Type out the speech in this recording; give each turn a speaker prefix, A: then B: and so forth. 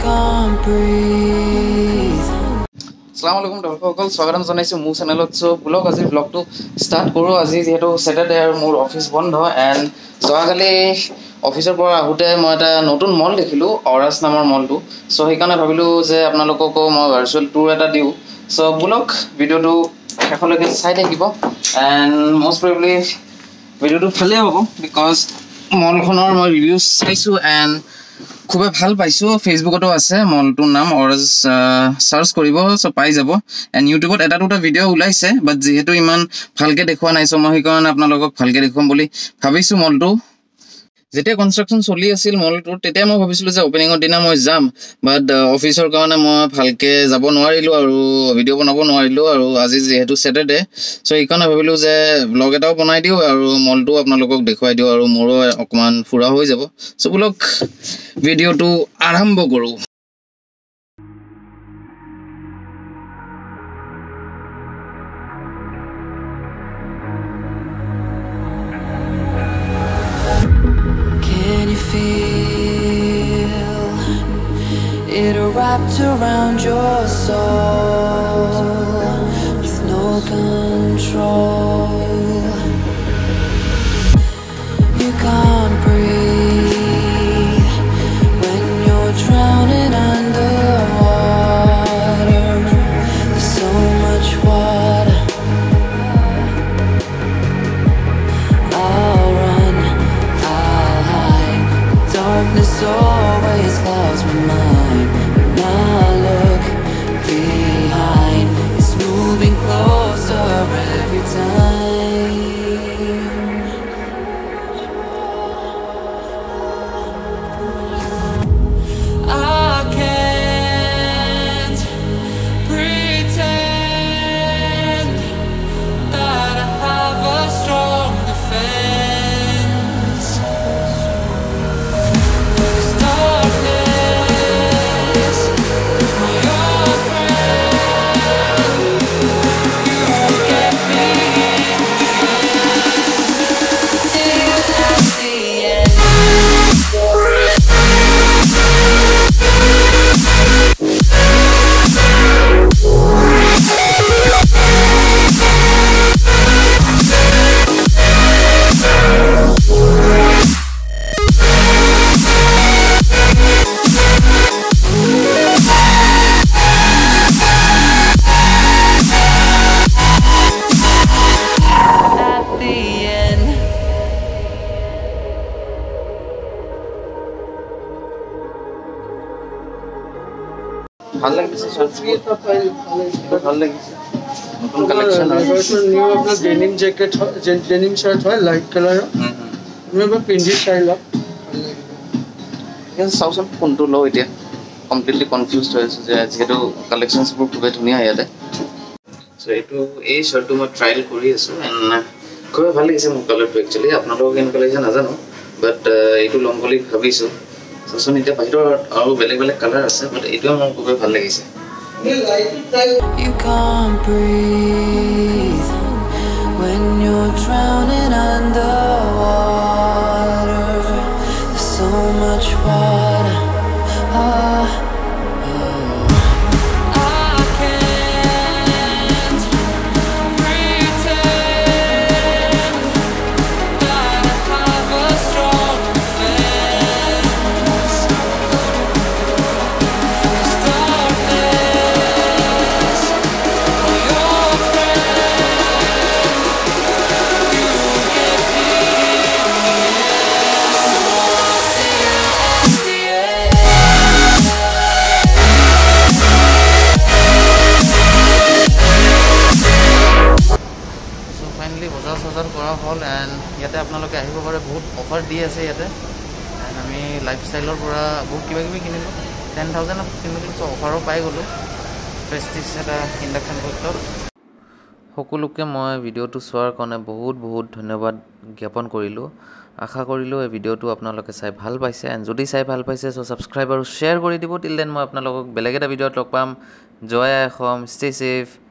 A: can't breathe.
B: Assalamualaikum দৰ্শকসকল স্বাগতম জনাইছো মোৰ চেনেলত সো ব্লগ আজি ব্লগটো ষ্টাৰ্ট কৰো আজি যেহেতু স্যাটাৰডে আৰু মোৰ অফিস বন্ধ এন্ড যোৱাকালি অফিসৰ পৰা আহোতে মই এটা নতুন মল দেখিলো অৰাস নামৰ মলটো সো সেইকাৰণে ভাবিলো যে আপোনালোকক মই ভাৰ্চুৱেল টুৰ এটা দিও সো ব্লগ ভিডিওটো শেষলৈকে চাই থাকিব এন্ড মোষ্ট প্ৰবলি ভিডিওটো ভালে হ'ব বিকজ মলখনৰ মই ৰিভিউজ চাইছো এন্ড খুবে ভাল পাইছো ফেসবুকতো আছে মলটোৰ নাম অৰাস সাৰ্চ কৰিব সো পাই যাব এন্ড ইউটিউবত এটা দুটা ভিডিও ওলাইছে বাট যেহেতু ইমান ভালকে দেখুৱা নাই সো মই সেইকাৰণে আপোনালোকক ভালকে দেখুৱাম বুলি ভাবিছো মলটো যেতিয়া কনস্ট্ৰাকশন চলি আছিল মলটোৰ তেতিয়া মই ভাবিছিলো যে ওপেনিংৰ দিনা মই যাম বাট অফিসৰ কাৰণে মই ভালকে যাব নোৱাৰিলো আৰু ভিডিও বনাব নোৱাৰিলো আৰু আজি যেহেতু স্যাটাৰডে সো এইকাৰণে ভাবিলো যে ব্লগ এটাও বনাই দিও আৰু মলটো আপোনালোকক দেখুৱাই দিও আৰু মোৰো অকমান ফুৰা হৈ যাব সো ব্লগ ভিডিওটো আৰম্ভ কৰো
A: It wrapped around your soul with no control. You can't breathe when you're drowning underwater. There's so much water. I'll run, I'll hide. Darkness always clouds my mind. Now look behind, it's moving closer every time. I can't pretend that I have a strong defense.
B: ভাল লাগিছে সবটা file ভাল লাগিছে নতুন collection আছে new আপনার denim jacket denim shirt হয় light colour তুমি পিন্ধি চাই লওক ভাল সাউসন কোনটো লো এতিয়া কমপ্লিটলি কনফিউজড হৈ আছে যে যেহেতু কালেকশনস বোৰ খুব ধুনীয়া ইয়াতে সো এইটো এই শার্টটো মই ট্রায়াল কৰি আছো এন্ড খুব ভাল লাগিছে মোৰ কালাৰটো একচুয়ালি আপোনালোকক কেনেকুৱা লাগিছে নাজানো বাট এইটো লম বুলি ভাবিছো সো নিতে বাহিৰৰ আৰু বেলেগ বেলেগ কালাৰ আছে বাট এইটো মোৰ খুব ভাল লাগিছে
A: You can't breathe when you're drowning underwater. There's so much water.
B: কৰা হল এন্ড ইয়াতে আপোনালোকে আহিব পাৰে বহুত অফাৰ দি আছে ইয়াতে এন্ড আমি লাইফষ্টাইলৰ পৰা বহুত কিবা কিবি কিনিলো 10000 কিনিলো সো অফাৰো পাই গলো প্ৰেষ্টিজ এটা ইন্ডাকশন কুকাৰ সকলোকে মই ভিডিওটো চোৱাৰ কাৰণে বহুত বহুত ধন্যবাদ জ্ঞাপন কৰিলো আশা কৰিলো এই ভিডিওটো আপোনালোকে চাই ভাল পাইছে এন্ড যদি চাই ভাল পাইছে সো সাবস্ক্ৰাইব আৰু শেয়াৰ কৰি দিব টিল দেন মই আপোনালোকক বেলেগ এটা ভিডিওত লগ পাম জয় অসম ষ্টে সেফ